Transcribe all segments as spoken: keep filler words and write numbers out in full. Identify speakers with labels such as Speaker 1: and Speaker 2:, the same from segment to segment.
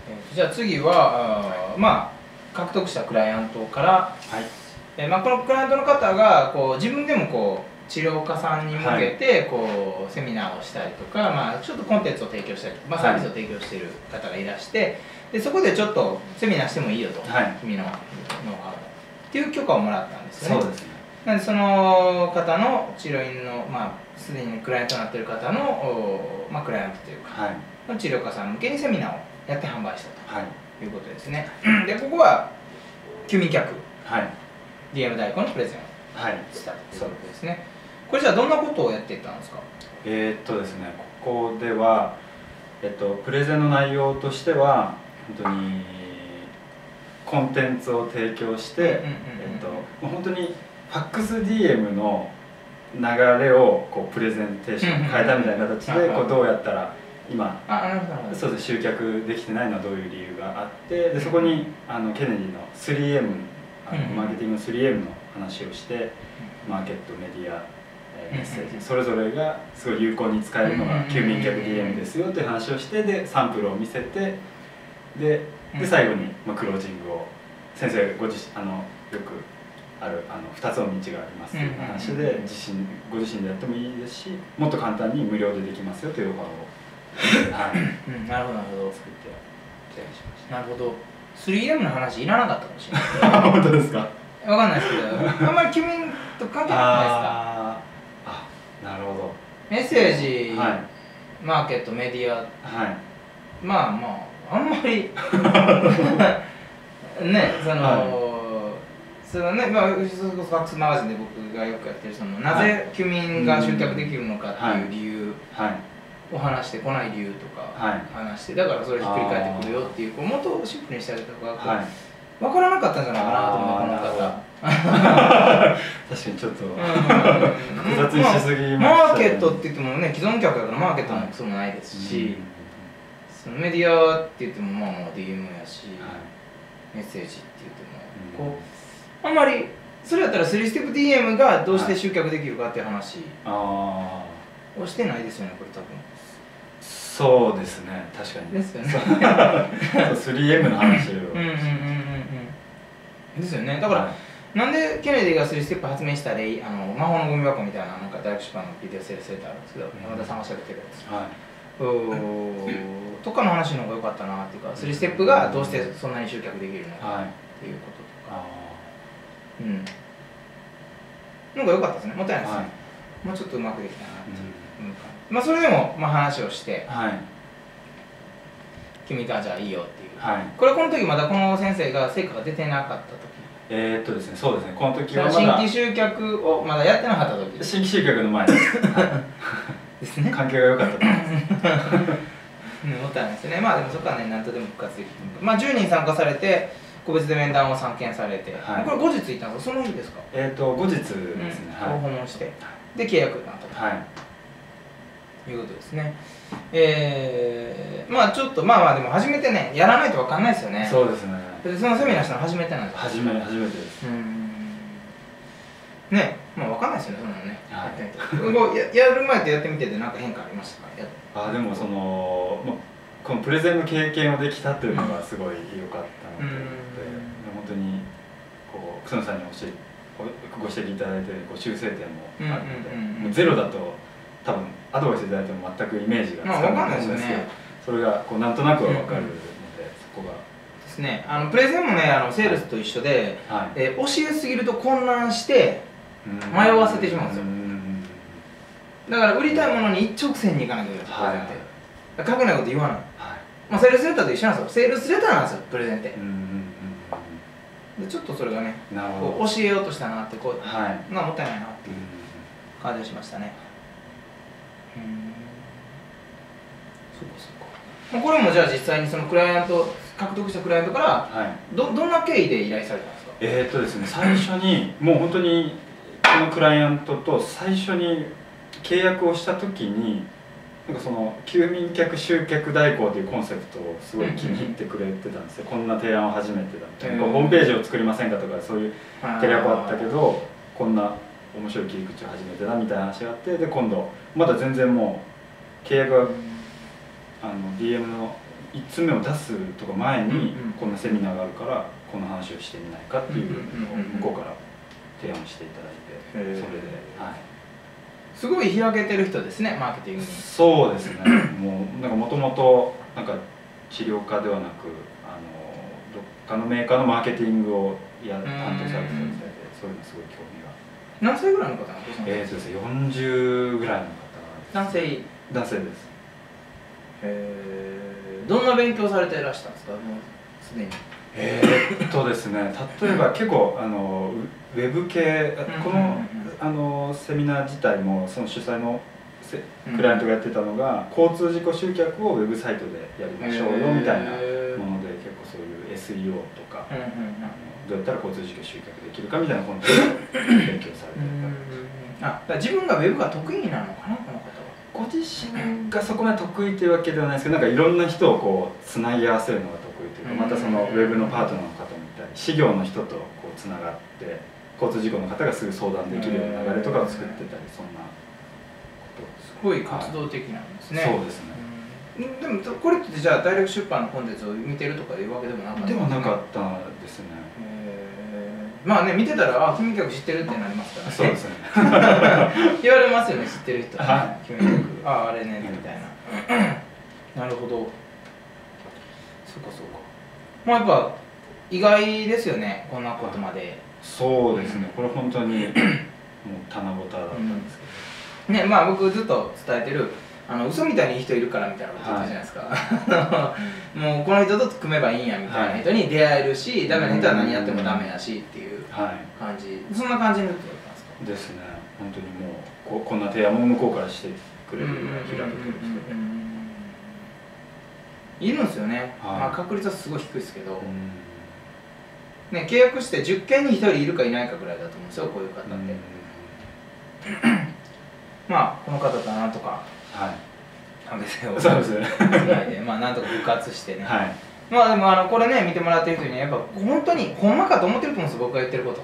Speaker 1: えー、じゃあ次はあまあ獲得したクライアントから、はい、えーまあ、このクライアントの方がこう自分でもこう治療家さんに向けてこう、はい、セミナーをしたりとか、まあ、ちょっとコンテンツを提供したりとか、まあ、サービスを提供している方がいらして、はい、でそこでちょっとセミナーしてもいいよと、はい、君のノウハウっていう許可をもらったんですよね。そうですね。なんでその方の治療院の、まあ、すでにクライアントになっている方の、まあ、クライアントというか、はい、の治療家さん向けにセミナーをやって販売したと、はい、いうことですね。でここは休眠客、はい、ディーエム 代行のプレゼンをしたということですね。はい、これじゃあどんなことをやっていったんですか？
Speaker 2: えーっとですね、ここでは、えっと、プレゼンの内容としては本当にコンテンツを提供して本当にファックス ディーエム の流れをこうプレゼンテーションに変えたみたいな形でこうどうやったら今そうです集客できてないのはどういう理由があってでそこにあのケネディの スリーエム あのマーケティング スリーエム の話をしてマーケットメディアメッセージそれぞれがすごい有効に使えるのが休眠客 ディーエム ですよという話をしてでサンプルを見せてでで最後にまあクロージングを先生ご自身あのよくあるあのふたつの道がありますという話で自身ご自身でやってもいいですしもっと簡単に無料でできますよというオファーを、はい
Speaker 1: うん、なるほどなるほど
Speaker 2: 作って提案しました。
Speaker 1: なるほど スリーエム の話いらなかったかもしれない
Speaker 2: 本当ですか？
Speaker 1: わかんないですけどあんまり休眠と関係なくないですか？
Speaker 2: ああなるほど
Speaker 1: メッセージ、はい、マーケットメディア、はい、まあまああんまりねその、はい、そのねまあそれこそファックスマガジンで僕がよくやってるそのなぜ休眠が集客できるのかっていう理由を話してこない理由とか話してだからそれひっくり返ってくるよっていうこうもっとシンプルにしてあげた方がこう、はい、分からなかったんじゃないかなと思うこの方。
Speaker 2: 確かにちょっと複雑にしすぎましたね。
Speaker 1: マーケットって言ってもね既存客だからマーケットもそうもないですし、そのメディアって言ってもまあまあ ディーエム やし、メッセージって言ってもこうあんまりそれやったらスリーステップ ディーエム がどうして集客できるかっていう話をしてないですよねこれ多分。
Speaker 2: そうですね確かに。
Speaker 1: ですよね。
Speaker 2: スリーエム の話を。
Speaker 1: ですよねだから。なんでケネディがスリーステップ発明した例あの魔法のゴミ箱みたいななんか大学出版のビデオセールスレターあるんですけど、うん、山田さんがしゃべってるやつ、はい、とかの話の方が良かったなっていうかスリーステップがどうしてそんなに集客できるのかっていうこととか、はい、うんのが良かったですねもったいないですね、はい、もうちょっとうまくできたなっていう、うんうん、まあそれでも、まあ、話をして、はい、君がじゃあいいよっていう、はい、これこの時まだこの先生が成果が出てなかった時
Speaker 2: えーっとですね、そうですね、この時はまだ
Speaker 1: 新規集客をまだやってなかった時
Speaker 2: 新規集客の前です、はい、ですね関係が良かったと思います
Speaker 1: もったいないですねまあでもそこはね何とでも復活できるまあじゅうにん参加されて個別で面談を散見されて、はい、これ後日行ったんですかその日ですか
Speaker 2: えーっと後日ですね、
Speaker 1: うんはい、訪問してで契約になったと、はい、いうことですねえー、まあちょっとまあまあでも初めてねやらないと分かんないですよね
Speaker 2: そうですね
Speaker 1: そのセミナーしたの初めてなんですか
Speaker 2: 初め初めてです
Speaker 1: うんねまあ分かんないですよねそんなのね、はい、や, やる前とやってみてで何か変化ありましたか
Speaker 2: あでもその、まあ、このプレゼンの経験をできたというのがすごい良かったので、うん、本当にこう楠野さんに教えご指摘いただいてこう修正点もあるので、もうゼロだと多分アドバイスいただいても全くイメージがつかないと思うんですけど、それがこうなんとなくは分かるので、そこが
Speaker 1: ですね。あのプレゼンもねあのセールスと一緒で、はい、えー、教えすぎると混乱して迷わせてしまうんですよ。だから売りたいものに一直線にいかなきゃいけないんですよ、プレゼンって。書けないこと言わない。はい、まあセールスレターと一緒なんですよ。セールスレターなんですよ、プレゼンって。でちょっとそれがね、こう教えようとしたなってこう、はい、まあもったいないなっていう感じがしましたね。うん、そうかそうか。これもじゃあ実際にそのクライアント獲得したクライアントから、はい、どどんな経緯で依頼されたんですか？
Speaker 2: えーっとですね、最初にもう本当にこのクライアントと最初に契約をした時になんかその休眠客集客代行というコンセプトをすごい気に入ってくれてたんですよ。こんな提案を初めてだみたいな、ホームページを作りませんかとかそういうテレアポあったけどこんな面白い切り口を初めてだみたいな話があって、で今度まだ全然もう契約はあの ディーエム のいっつめを出すとか前にこんなセミナーがあるからこの話をしてみないかっていうのを向こうから提案していただいて、それで、はい、
Speaker 1: すごい開けてる人ですね、マーケティングに。
Speaker 2: そうですね。もうなんかもともとなんか治療家ではなく、あのどっかのメーカーのマーケティングをや担当されてたみたいで、そういうのすごい興味が。
Speaker 1: 何歳ぐらいの方なんですか？
Speaker 2: えーとですね、よんじゅうぐらいの方。
Speaker 1: 男性？
Speaker 2: 男性です。
Speaker 1: へえ。どんな勉強されていらしたんですか、もうすでに。
Speaker 2: えーっとですね、例えば結構あのウェブ系、このあのセミナー自体もその主催のクライアントがやってたのが、交通事故集客をウェブサイトでやりましょうよみたいなもので、結構そういう エスイーオー とか、あのどうやったら交通事故集客できるかみたいなコンテンツを勉強されて
Speaker 1: た。あ、だから自分がウェブが得意なのかな、この方は。
Speaker 2: ご自身がそこまで得意というわけではないですけど、なんかいろんな人をこうつなぎ合わせるのが得意というか、またそのウェブのパートナーの方もいたり、事業の人とこうつながって交通事故の方がすぐ相談できるような流れとかを作ってたり、そんなこと
Speaker 1: すごい活動的なんですね。
Speaker 2: はい、そうですね。
Speaker 1: でもこれってじゃあ大学出版のコンテンツを見てるとかいうわけでもなかった、
Speaker 2: でもなかったですね。
Speaker 1: まあね、見てたら、あ、君曲知ってるってなりますからね。
Speaker 2: そうですね。
Speaker 1: 言われますよね、知ってる人は、ね。君曲、あ、あれね、みたいな。なるほど。そうかそうか。まあやっぱ意外ですよね、こんなことまで。
Speaker 2: そうですね、これ本当にもう棚ぼただったんですけど。
Speaker 1: ね、まあ僕ずっと伝えてる、あの嘘みたいにいい人いるからみたいなこと言ってるじゃないですか、はい、もうこの人と組めばいいんやみたいな人に出会えるし、はい、ダメな人は何やってもダメやしっていう感じ、はい、そんな感じの人だったんですか？
Speaker 2: ですね、本当にもう こ, こんな提案も向こうからしてくれるような開けてる
Speaker 1: 人いるんですよね、はい、まあ確率はすごい低いですけど、ね、契約してじゅっけんにひとりいるかいないかぐらいだと思うんですよ、こういう方って。まあこの方となんとか関係性をつないで、まあなんとか復活してね、はい、まあでもあのこれね見てもらってる人にやっぱ本当にほんまかと思ってると思うんですよ、僕が言ってること。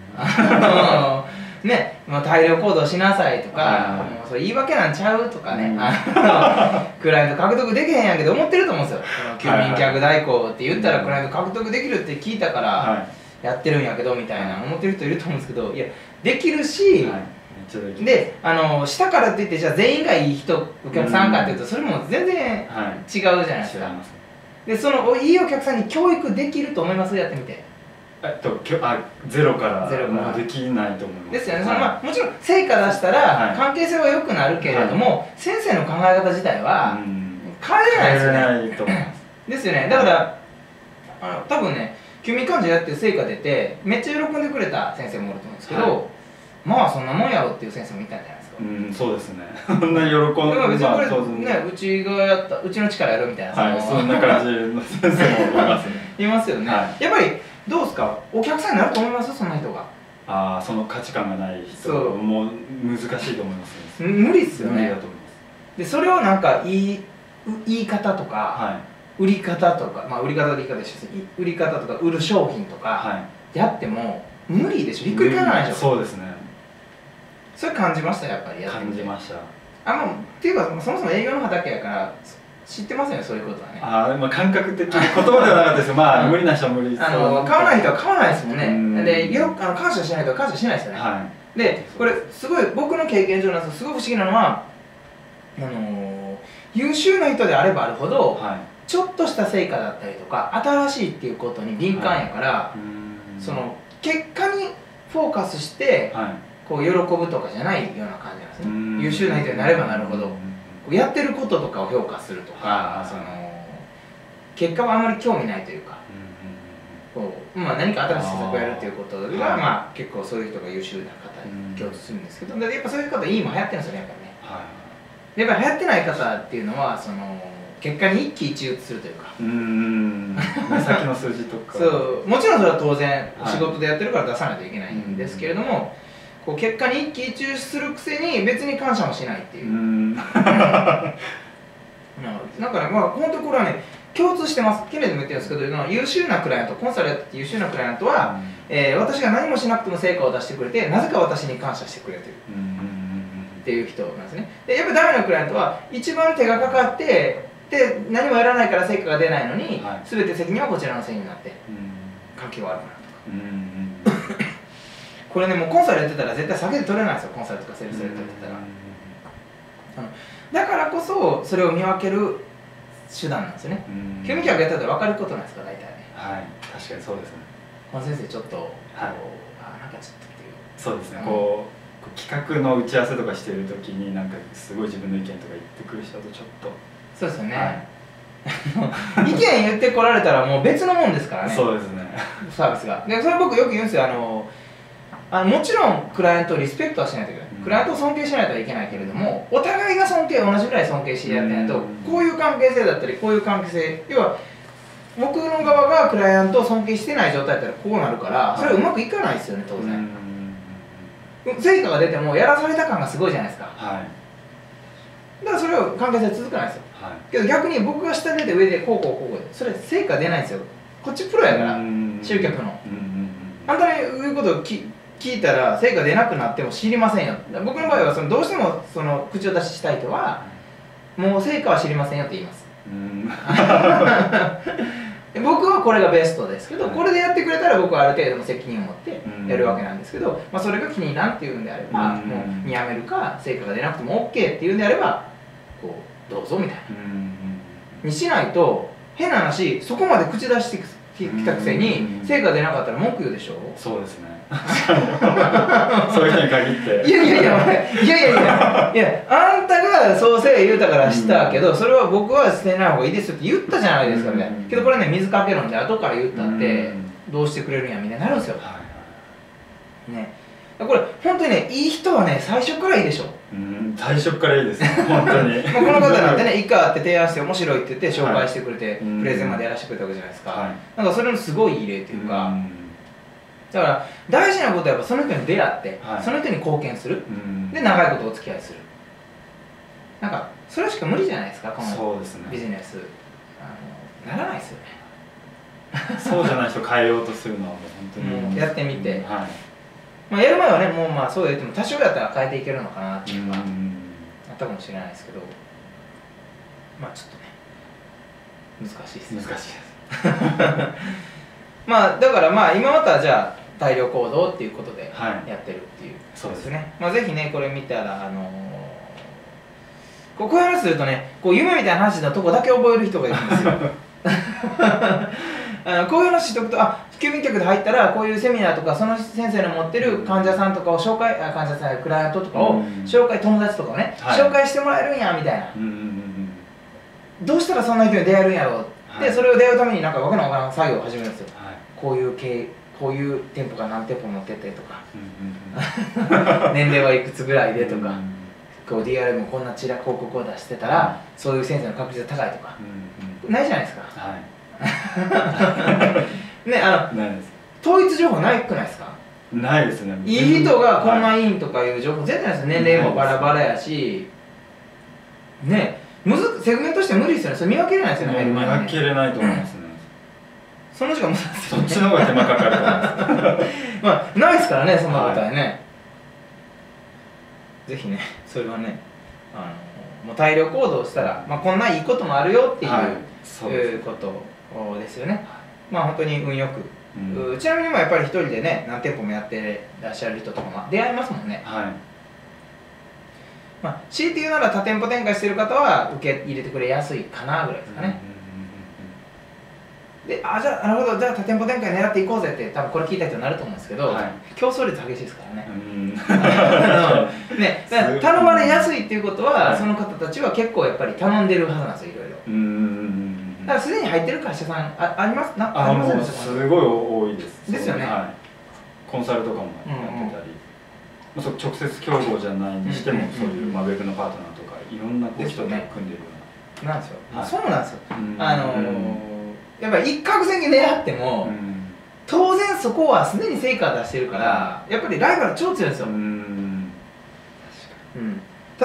Speaker 1: ね、まあ、大量行動しなさいとか、もうそれ言い訳なんちゃうとかね、クライアント獲得できへんやんけど思ってると思うんですよ。休眠客代行って言ったらクライアント獲得できるって聞いたからやってるんやけどみたいな思ってる人いると思うんですけど、いやできるし、で、あの下からって言ってじゃあ全員がいい人お客さんかっていうとそれも全然違うじゃないですか。でそのいいお客さんに教育できると思います？やってみて。
Speaker 2: えっとあゼロからゼロからできないと思います。
Speaker 1: ですよね。そのまあもちろん成果出したら関係性は良くなるけれども、先生の考え方自体は変えれないですよね。変えれないと思います。ですよね。だからあの多分ね、休眠患者やって成果出てめっちゃ喜んでくれた先生もおると思うんですけど。まあそんなもんやろっていう先生もいたんじゃないですか。
Speaker 2: うん、そうですね。そんな喜んで、まあ
Speaker 1: 別にこれね、うちがやった、うちの力やるみたいな。
Speaker 2: はい、そんな感じの先生もいますね。
Speaker 1: いますよね。やっぱりどうですか、お客さんになると思います、そんな人が。
Speaker 2: ああ、その価値観がない人も難しいと思いますね。
Speaker 1: 無理っすよね。
Speaker 2: 無理だと思います。
Speaker 1: で、それをなんか言い言い方とか、売り方とか、まあ売り方で言い方ですし、売り方とか売る商品とかやっても無理でしょ。ひっくり返らないでしょ。
Speaker 2: そうですね。
Speaker 1: それ感じました、やっぱりやってみて。
Speaker 2: 感じました。
Speaker 1: あ、もうっていうかそもそも営業の畑やから知ってますよね、そういうことはね。
Speaker 2: ああ、まあ感覚的言葉ではなかったですけど、まあ無理な人は無理。
Speaker 1: あの買わない人は買わないですもんね。で、よくあの感謝しない人は感謝しないですよね。はい、で、これすごい僕の経験上なんですけど、すごい不思議なのは、あの優秀な人であればあるほど、はい、ちょっとした成果だったりとか新しいっていうことに敏感やから、はい、その結果にフォーカスして、はい、こう喜ぶとかじゃないような感じなんですね。優秀な人になればなるほどやってることとかを評価するとか、その結果はあまり興味ないというか、こう、まあ、何か新しい施策をやるっていうことが、まあ、結構そういう人が優秀な方に共通するんですけど、やっぱそういう方今流行ってるんですよね、やっぱりね。やっぱり流行ってない方っていうのはその結果に一喜一憂するというか、うー
Speaker 2: んさっきの数字とか
Speaker 1: そうもちろんそれは当然仕事でやってるから出さないといけないんですけれども、こう結果に一喜一憂するくせに別に感謝もしないっていう。うんだからまあ本当これはね共通してます。ケネでも言ってるんですけど、優秀なクライアント、コンサルやってて優秀なクライアントは、うんえー、私が何もしなくても成果を出してくれてなぜか私に感謝してくれてるっていう人なんですね。でやっぱりダメなクライアントは一番手がかかってで何もやらないから成果が出ないのに、
Speaker 2: はい、
Speaker 1: 全て責任はこちらのせいになって環境が悪くなるとか、これねもうコンサルやってたら絶対避けて取れないですよ。コンサルとかセールスやってたら、あのだからこそそれを見分ける手段なんですよね。休眠客やってたら分かることなんですか大体ね。
Speaker 2: はい、確かにそうですね。
Speaker 1: この先生ちょっと、はい、あなんかちょっとっていう
Speaker 2: そうですね、うん、こう企画の打ち合わせとかしてる時になんかすごい自分の意見とか言ってくる人だとちょっと
Speaker 1: そうですよね、はい、意見言ってこられたらもう別のもんですからね。
Speaker 2: そうですね、
Speaker 1: サービスが。でそれ僕よく言うんですよ。あのあのもちろんクライアントをリスペクトはしないといけない、うん、クライアントを尊敬しないといけないけれども、お互いが尊敬同じぐらい尊敬してやってないと、うん、こういう関係性だったりこういう関係性、要は僕の側がクライアントを尊敬してない状態だったらこうなるから、それはうまくいかないですよね当然。成果が出てもやらされた感がすごいじゃないですか、はい、だからそれを関係性続かないですよ、はい、けど逆に僕が下出て上でこうこうこうこうそれ成果出ないんですよ。こっちプロやから集客のあんたの言うことをき聞いたら成果出なくなっても知りませんよ。僕の場合はそのどうしてもその口を出ししたい人はもう成果は知りませんよって言います。うん僕はこれがベストですけど、これでやってくれたら僕はある程度の責任を持ってやるわけなんですけど、まあ、それが気に入らんっていうんであればもうやめるか、成果が出なくても OK っていうんであればこうどうぞみたいなにしないと、変な話そこまで口出してきたくせに成果出なかったら文句言うでしょ。
Speaker 2: そうですねそういう人に限って
Speaker 1: いやいやいやいやいやいやいやあんたがそうせえ言うたからしたけど、うん、それは僕は捨てない方がいいですよって言ったじゃないですかみたいな、うん、けどこれね水かけ論で後から言ったって、うん、どうしてくれるんやみんななるんですよ、はい、ね、これ本当にねいい人はね最初からいいでしょ。
Speaker 2: うん、最初からいいですね本当に
Speaker 1: まあこの方なんてね一回会って提案して面白いって言って紹介してくれて、はい、プレゼンまでやらせてくれたわけじゃないですか、はい、なんかそれのすごいいい例というか、うん、だから大事なことはやっぱその人に出会って、はい、その人に貢献する、うん、で長いことお付き合いする、なんかそれしか無理じゃないですかこのビジネス、あのならないですよね
Speaker 2: そうじゃない人変えようとするのはもう本当に
Speaker 1: もうやってみて、うん、はい、
Speaker 2: ま
Speaker 1: あやる前はねもうまあそう言っても多少やったら変えていけるのかなっていうか、うん、あったかもしれないですけど、まあちょっとね難しいですね。
Speaker 2: 難しいです
Speaker 1: まあだからまあ今またじゃあ大量行動っていうことでやってるっていう、はい、
Speaker 2: そうです
Speaker 1: ね。まあぜひねこれ見たらあのー、こうこういう話するとねこう夢みたいな話のとこだけ覚える人がいるんですよあのこういう話しとくと、あ休眠客で入ったらこういうセミナーとかその先生の持ってる患者さんとかを紹介、あ患者さんやクライアントとかを紹介、友達とかをね、はい、紹介してもらえるんやみたいな、どうしたらそんな人に出会えるんやろう、はい、でそれを出会うためになんかわけのわからん作業を始めるんですよ、はい、こういう経こういう店舗が何店舗持っててとか年齢はいくつぐらいでとか、こう ディーアールエム もこんなチラ広告を出してたらそういう先生の確率が高いとか、ないじゃないですか、はいね、あのないです。統一情報ないくないですか。
Speaker 2: ないですね。
Speaker 1: いい人がこんないいとかいう情報絶対ないです。年齢もバラバラやしね、むずセグメントして無理ですよね。それ見分けれないですよね、入る前にね。
Speaker 2: 見分けれないと思いますね。
Speaker 1: その時間無駄ですよね。
Speaker 2: そっちの方が手間かかると思います
Speaker 1: まあないですからね、そんなことはね、はい、ぜひね、それはね、あのもう大量行動したら、まあ、こんないいこともあるよっていう、はい、そういうことですよね。まあ本当に運よく、うん、ちなみにもやっぱり一人でね何店舗もやってらっしゃる人とかも出会いますもんね。はい、まあ強いて言うなら多店舗展開してる方は受け入れてくれやすいかなぐらいですかね。で、あじゃあなるほど、じゃあ多店舗展開狙っていこうぜって多分これ聞いた人になると思うんですけど、はい、競争率激しいですからね。ね、だから頼まれやすいっていうことは、はい、その方たちは結構やっぱり頼んでるはずなんですよ、いろいろ。うんだからすでに入ってる会社さん あ, ありますな
Speaker 2: ありますね。すごい多いです。
Speaker 1: ですよね。はい、
Speaker 2: コンサルとかもやってたり、うん、うん、直接競合じゃないにしても、うん、そういう、まあ、ウェブのパートナーとかいろんな人と組んでるよ
Speaker 1: うな。なんですよ。はい、そうなんですよ。あのー、やっぱり一攫千金でやっても、うん、当然そこはすでに成果を出してるから、やっぱりライバル超強いんですよ。うん、確かに。うん、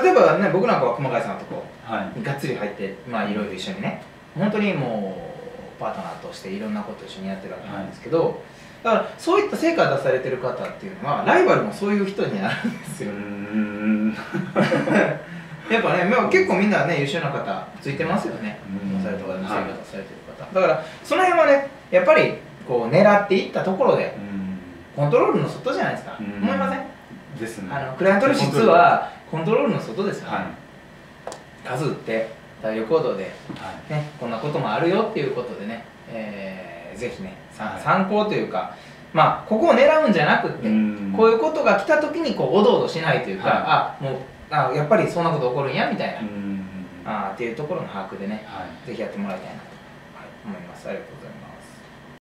Speaker 1: 例えばね、僕なんかは熊谷さんのとこにがっつり入って、まあいろいろ一緒にね。本当にもうパートナーとしていろんなことを一緒にやってるわけなんですけど、はい、だからそういった成果を出されてる方っていうのはライバルもそういう人になるんですよ。うーんやっぱね、まあ、結構みんなね優秀な方ついてますよね、コンサルとかでも生活されてる方、だからその辺はねやっぱりこう狙っていったところで、コントロールの外じゃないですか、思いません
Speaker 2: ですね。
Speaker 1: あのクライアントの質はコントロールの外ですよね、
Speaker 2: はい、
Speaker 1: 数打って大量行動で、
Speaker 2: はい
Speaker 1: ね、こんなこともあるよっていうことでね、えー、ぜひね、
Speaker 2: はい、
Speaker 1: 参考というか、まあここを狙うんじゃなくって、こういうことが来た時にこうおどおどしないというか、はい、あもうあやっぱりそんなこと起こるんやみたいな、あっていうところの把握でね、はい、ぜひやってもらいたいなと思います。ありがとうございます。